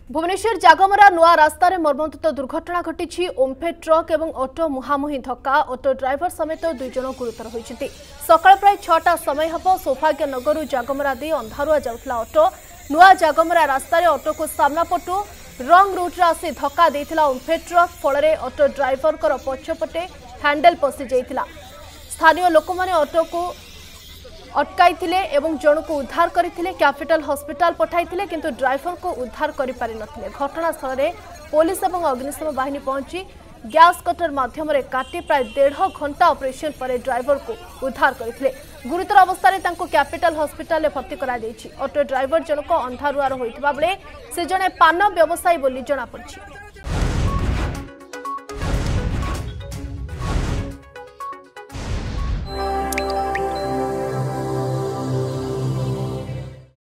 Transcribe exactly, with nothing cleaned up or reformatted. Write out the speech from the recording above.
भुवनेश्वर जागमरा नुआ रास्तार मर्मन्तुत दुर्घटना घटी। ओम्फे ट्रक और ऑटो मुहांमुही धक्का। ऑटो ड्राइवर समेत दुई जन गुरुतर होइछिति। सकाळ प्राय छटा समय हब सौभाग्यनगर जागमरा दे अंधारुआ जाउथला ऑटो नुआ जागमरा रास्तार ऑटो को सामना पटु रंग रूट्रे आसी धक्का देइथिला ओम्फे ट्रक। फल ऑटो ड्राइवर पछपटे हैंडल पशि जाइथिला। स्थानीय लोक माने ऑटो को अटकाई एवं जन को उद्धार करते कैपिटल हॉस्पिटल पठाई किंतु ड्राइवर को उद्धार कर पारि नथिले। घटनास्थल में पुलिस और अग्निशम बाहिनी पहुंची गैस कटर माध्यम काटी प्राय डेढ़ घंटा ऑपरेशन पर ड्राइवर को उद्धार करते। गुरुतर अवस्था कैपिटल हॉस्पिटल में भर्ती कराई। ऑटो ड्राइवर जनक अंधारुआर होइथिबा बेले से जने पान व्यवसायी बोली जणापड़ी।